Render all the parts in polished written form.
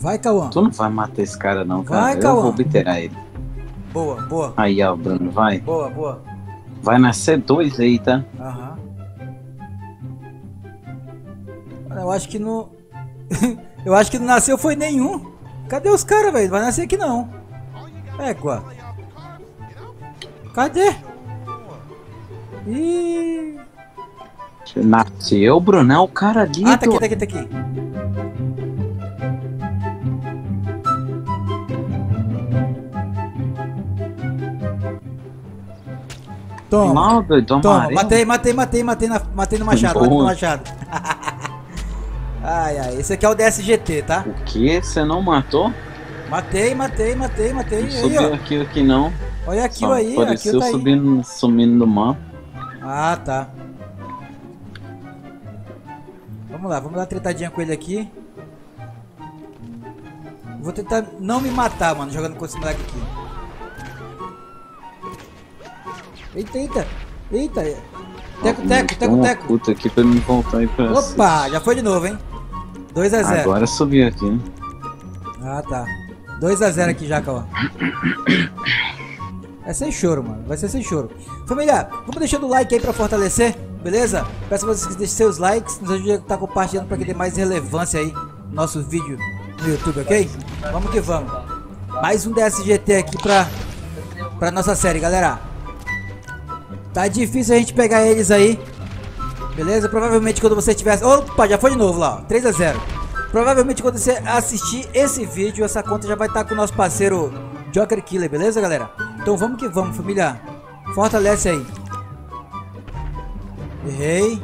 Vai, Cauã. Tu não vai matar esse cara não, cara. Vai, Eu Cauã. vou obliterar ele. Boa, boa. Aí, ó, Bruno, vai. Boa, boa. Vai nascer 2 aí, tá? Aham. Eu acho que não... Eu acho que não nasceu foi nenhum. Cadê os caras, velho? Vai nascer aqui não. Égua. Cadê? Ih... Nasceu, Bruno, é o cara ali. Ah, tá aqui, tá aqui, tá aqui. Toma. Mal, doido, Toma, amarelo. matei no machado, matei no machado. Ai, ai, esse aqui é o DSGT, tá? O que? Você não matou? Matei. Não Aí, subiu ó. aqui não. Olha aqui Só aí, apareceu aqui tá aí. sumindo do mapa. Ah, tá. Vamos lá, vamos dar uma tretadinha com ele aqui. Vou tentar não me matar, mano, jogando com esse moleque aqui. Eita. Teco. Puta aqui pra me voltar aí pra Opa, já foi de novo, hein? 2 a 0. Agora subiu aqui, né? Ah, tá. 2 a 0 aqui já, Cauã. É sem choro, mano. Vai ser sem choro. Família, vamos deixando o like aí pra fortalecer, beleza? Peço a vocês que deixem seus likes, nos ajudem a estar compartilhando pra que dê mais relevância aí no nosso vídeo no YouTube, ok? Vamos que vamos. Mais um DSGT aqui pra nossa série, galera. Tá difícil a gente pegar eles aí, beleza? Provavelmente quando você tiver... Opa, já foi de novo lá, ó. 3 a 0. Provavelmente quando você assistir esse vídeo, essa conta já vai estar com o nosso parceiro Joker Killer, beleza, galera? Então vamos que vamos, família. Fortalece aí. Errei.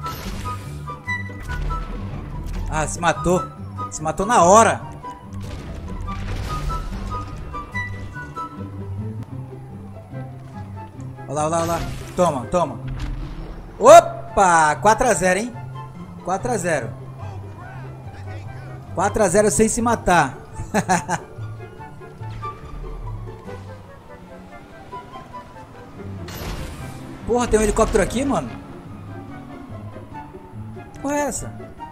Ah, se matou. Se matou na hora. Olha lá. Toma. Opa! 4 a 0, hein? 4 a 0. 4 a 0 sem se matar. Porra, tem um helicóptero aqui, mano? Qual é essa?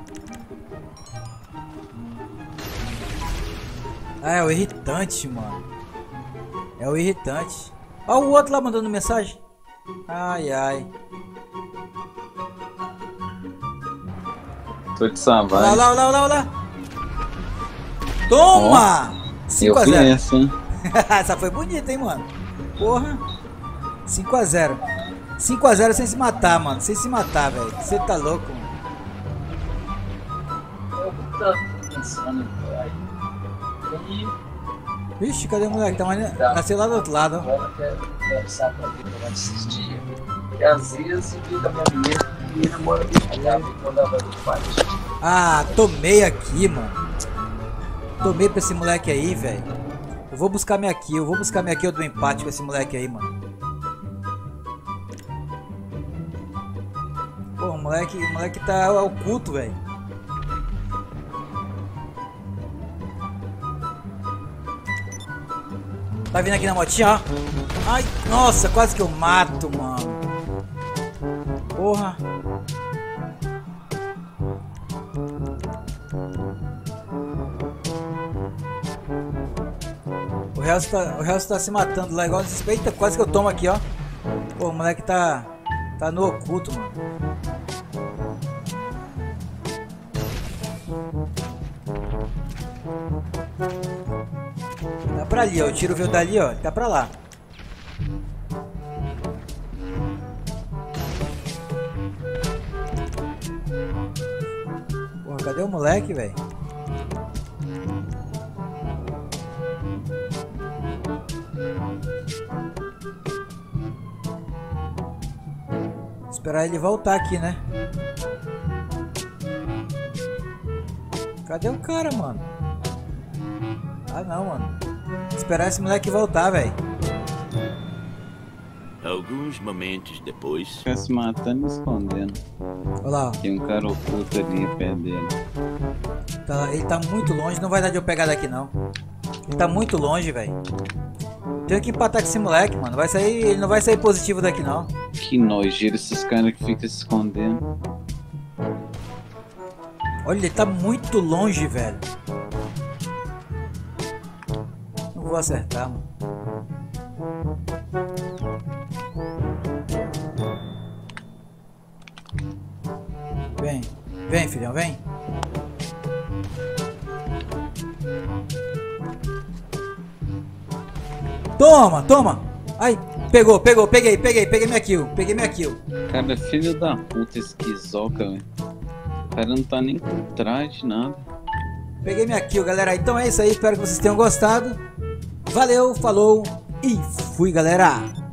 Ah, é o irritante, mano. É o irritante. Olha o outro lá mandando mensagem. Ai. Tô de salvar. Olha lá. Toma! 5 a 0. Essa, hein? Essa foi bonita, hein, mano? Porra. 5 a 0. 5 a 0 sem se matar, mano. Sem se matar, velho. Você tá louco, mano. Eu tô pensando aí. Vixe, cadê o moleque? Nasceu lá do outro lado, ó. Agora eu quero conversar com a vida durante esses dias. E às vezes fica minha menina mora aqui na casa quando ela vai do pai. Ah, tomei aqui, mano. Tomei pra esse moleque aí, velho. Eu vou buscar minha kill. Eu dou empate com esse moleque aí, mano. Pô, o moleque tá oculto, velho. Tá vindo aqui na motinha, ó. Ai, nossa, quase que eu mato, mano. Porra. O resto tá se matando lá igual desrespeita. Quase que eu tomo aqui, ó. Pô, o moleque tá no oculto, mano. Tá pra ali, ó. O tiro veio dali, ó. Tá pra lá. Porra, cadê o moleque, velho? Esperar ele voltar aqui, né? Cadê o cara, mano? Ah, não, mano. Esperar esse moleque voltar, velho. Alguns momentos depois. Fica se matando e escondendo. Olha lá, ó. Tem um cara oculto ali perto dele. Ele tá muito longe, não vai dar de eu pegar daqui, não. Ele tá muito longe, velho. Tenho que empatar com esse moleque, mano. Ele não vai sair positivo daqui, não. Que nojeiro esses caras que ficam se escondendo. Olha, ele tá muito longe, velho. vou acertar, mano. Vem. Vem, filhão, vem. Toma, toma. Ai, peguei minha kill. Peguei minha kill. Cara, filho da puta, esquizoca, velho. O cara não tá nem com traje, nada. Peguei minha kill, galera. Então é isso aí. Espero que vocês tenham gostado. Valeu, falou e fui, galera.